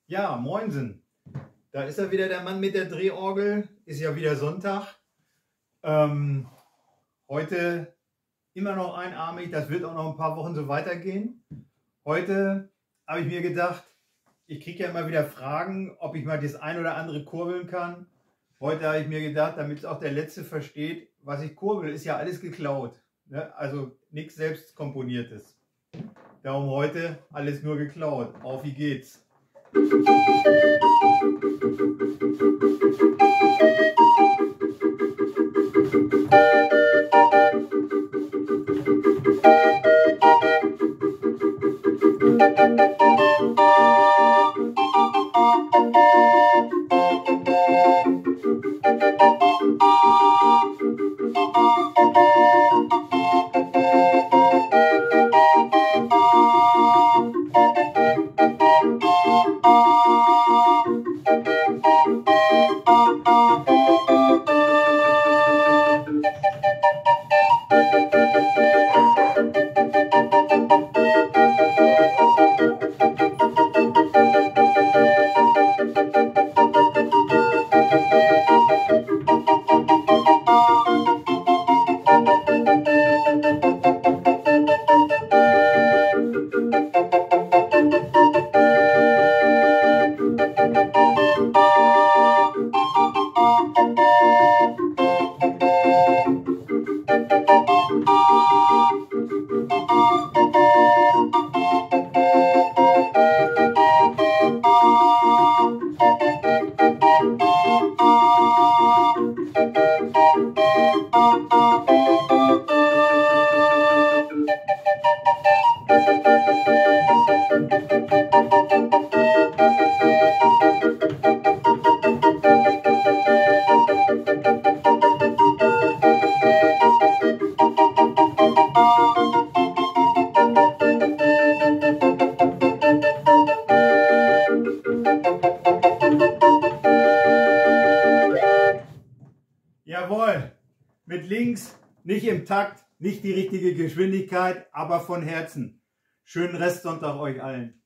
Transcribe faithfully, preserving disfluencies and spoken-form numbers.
Ja, moinsen. Da ist er wieder, der Mann mit der Drehorgel. Ist ja wieder Sonntag. Ähm, heute immer noch einarmig. Das wird auch noch ein paar Wochen so weitergehen. Heute habe ich mir gedacht, ich kriege ja immer wieder Fragen, ob ich mal das ein oder andere kurbeln kann. Heute habe ich mir gedacht, damit es auch der Letzte versteht, was ich kurbel, ist ja alles geklaut. Ne? Also nichts selbst komponiertes. Darum heute alles nur geklaut. Auf wie geht's? Jawohl, mit links, nicht im Takt, nicht die richtige Geschwindigkeit, aber von Herzen. Schönen Restsonntag euch allen.